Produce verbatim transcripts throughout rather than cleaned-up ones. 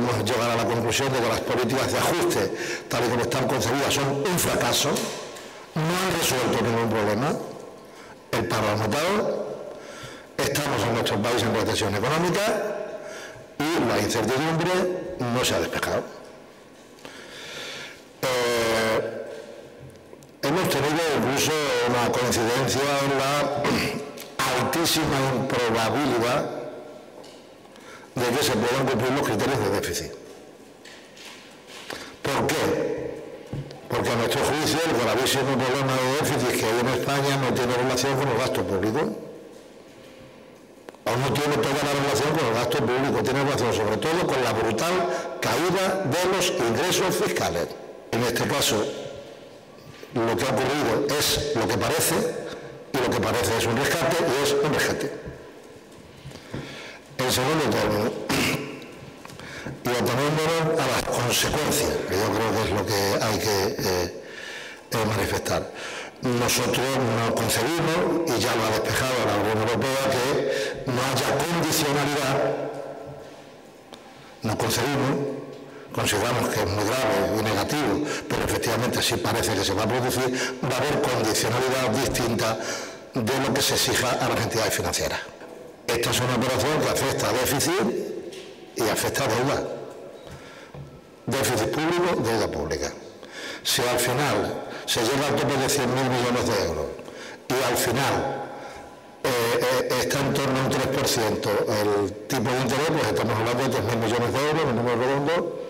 podemos llegar a la conclusión de que las políticas de ajuste, tal y como están concebidas, son un fracaso, no han resuelto ningún problema, el paro ha aumentado, estamos en nuestro país en recesión económica y la incertidumbre no se ha despejado. Eh, hemos tenido incluso una coincidencia en la altísima improbabilidad de que se puedan cumplir los criterios de déficit. ¿Por qué? Porque a nuestro juicio el gravísimo problema de déficit que hay en España no tiene relación con el gasto público, o no tiene toda la relación con el gasto público, tiene relación sobre todo con la brutal caída de los ingresos fiscales. En este caso, lo que ha ocurrido es lo que parece, y lo que parece es un rescate, y es un rescate. En segundo término, y ateniéndonos a las consecuencias, que yo creo que es lo que hay que eh, eh, manifestar. Nosotros no concebimos, y ya lo ha despejado la Unión Europea, que no haya condicionalidad. No concebimos, consideramos que es muy grave y negativo, pero efectivamente sí parece que se va a producir, va a haber condicionalidad distinta de lo que se exija a las entidades financieras. Esta es una operación que afecta a déficit y afecta a deuda. Déficit público, deuda pública. Si al final se llega al tope de cien mil millones de euros y al final eh, eh, está en torno a un tres por ciento el tipo de interés, pues estamos hablando de tres mil millones de euros, en número redondo,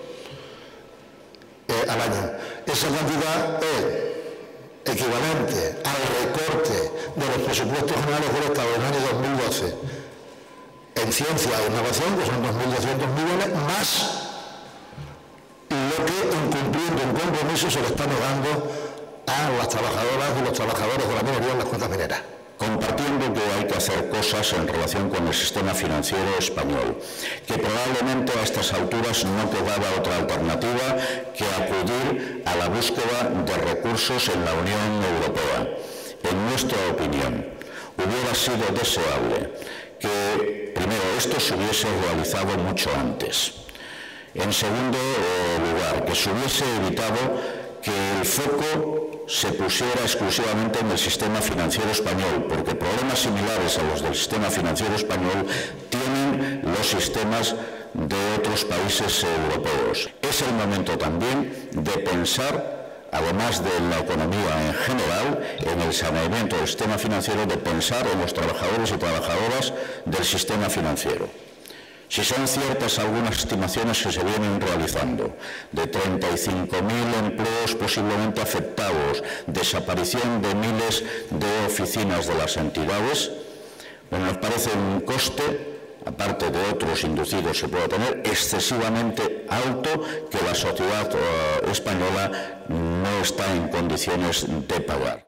eh, al año. Esa cantidad es equivalente al recorte de los presupuestos generales del Estado en el año dos mil doce en ciencia e innovación, que son dos mil doscientos millones, más lo que, incumpliendo un compromiso, se le está negando a las trabajadoras y los trabajadores de la minería en las cuentas mineras. Compartiendo que hay que hacer cosas en relación con el sistema financiero español, que probablemente a estas alturas no quedaba otra alternativa que acudir a la búsqueda de recursos en la Unión Europea. En nuestra opinión, hubiera sido deseable que, primero, esto se hubiese realizado mucho antes. En segundo lugar, que se hubiese evitado que el foco se pusiera exclusivamente en el sistema financiero español, porque problemas similares a los del sistema financiero español tienen los sistemas de otros países europeos. Es el momento también de pensar, además de la economía en general, en el saneamiento del sistema financiero, de pensar en los trabajadores y trabajadoras del sistema financiero. Si son ciertas algunas estimaciones que se vienen realizando, de treinta y cinco mil empleos posiblemente afectados, desaparición de miles de oficinas de las entidades, bueno, nos parece un coste, aparte de otros inducidos que pueda tener, excesivamente alto que la sociedad uh, española no está en condiciones de pagar.